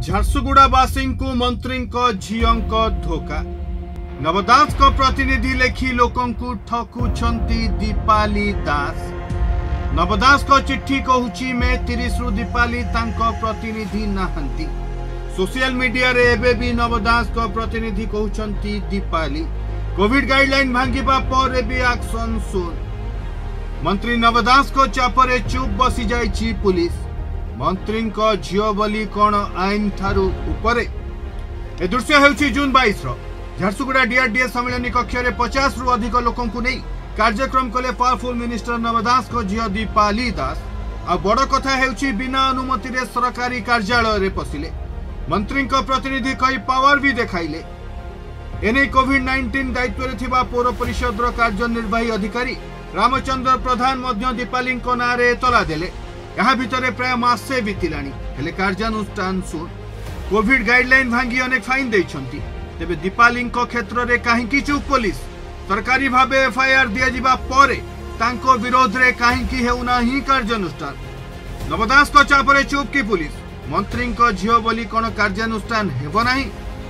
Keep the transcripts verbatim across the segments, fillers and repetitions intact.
झारसुगुड़ावासी को मंत्री झीओं धोखा। नवदास को प्रतिनिधि लेखि लोकंकु ठकुछंती दीपाली दास। नवदास को चिट्ठी कहूची मे तीस रु दीपाली तांको प्रतिनिधि नाहंती। सोशल मीडिया रे एबे भी नवदास को प्रतिनिधि कहउछंती दीपाली। कोविड गाइडलाइन भांगिबा पर भी एक्शन सुन। मंत्री नवदास को चापरे चुप बसी जाइछि पुलिस। मंत्री को झियो बोली कौन आईन ठारू उपरे। ए दृश्य हेउछि जून बाईस रो झारसुगुड़ा डीआरडीए सम्मेलनी कक्ष रे पचास रु अधिक लोकंकु नै कार्यक्रम कले पावरफुल मिनिस्टर नवदास को झियो दीपाली दास। आ बड़ कथा हेउछि बिना अनुमति रे सरकारी कार्यालय रे पसिले। मंत्री को प्रतिनिधि कई पावर भी देखाइले। एने कोविड नाइंटीन दायित्व रे थिबा पौर परिषद रो कार्यनिर्वाही अधिकारी रामचंद्र प्रधान मध्य दीपाली को नारे तला देले। यहाँ भितर प्राय मासे बीतिलानी हेले कार्यानुष्ठान सुन। कोविड गाइडलाइन भांगी अनेक फाइन देइछंती। तेबे दीपाली क्षेत्र रे काहेकि चुप पुलिस। सरकारी भाबे एफआईआर दिया जिबा परे तांको विरोध रे काहेकि हेउना ही कार्यानुष्ठान। नवदास को चापरे चुप की पुलिस। मंत्री को झियो बोली कोन कार्यानुष्ठान हेबो नाही।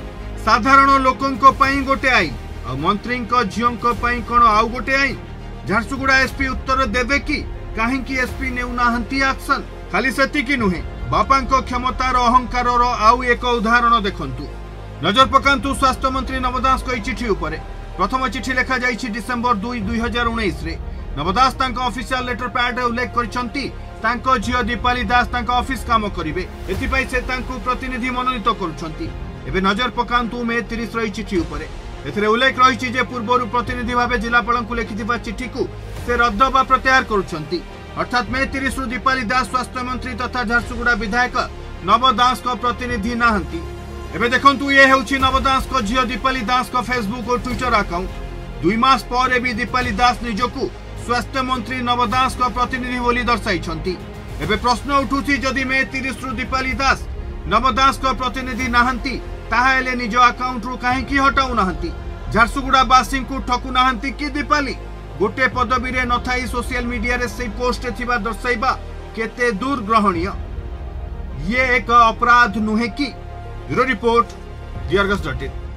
साधारण लोकंको पई गोटे आईन आ मंत्री को झियोंको पई कोन आउ गोटे आईन। झारसुगुड़ा एसपी उत्तर देबे कि काहेकि एसपी नेउनाहंती एक्शन। खाली सेतिकी नुहे बापा क्षमतार अहंकार आउ एक उदाहरण देखंतु। नजर पकांतु स्वास्थ्य मंत्री नवदास को चिठी उपरे। प्रथम चिठी लेखा जाइछि डिसेंबर दुई दुई हजार उन्नीस रे। नवदास तांको ऑफिशियल लेटर पैड उल्लेख करछंती तांको झियो दीपाली दास तांको ऑफिस काम करिवे। एथिपई से तांको प्रतिनिधि मनोनीत करूछंती। एबे नजर पकांतु मे तीस रही चिठी उपरे। एथिरे उल्लेख रहिछि जे पूर्वरु प्रतिनिधि भाबे जिलापालंकु लिखिथिबा चिठी को से रद्द बा प्रत्याहार करूछंती। अर्थात मे तीस रु दीपाली दास स्वास्थ्य मंत्री तथा झारसुगुड़ा विधायक नवदास को प्रतिनिधि नाहंती। एबे देखंतु ये हेउछि नवदास को झियो दीपाली दास को फेसबुक और ट्विटर अकाउंट। दुई मास पर भी दीपाली दास निजकु स्वास्थ्य मंत्री नवदास को प्रतिनिधि बोली दर्शाइछंती। एबे प्रश्न उठुछि जदि मे तीस रु दीपाली दास नवदास को प्रतिनिधि नाहंती ताहेले निज अकाउंट रु काहेकि हटाउ नाहंती। झारसुगुड़ा वासी को ठकु नाहंती कि दीपाली। गोटे पदवी रे नथाई सोशल मीडिया रे से पोस्ट थिबा दर्शाइबा केते दूर ग्रहणीय। ये एक अपराध नुहे कि। Bureau report the Argus dot in.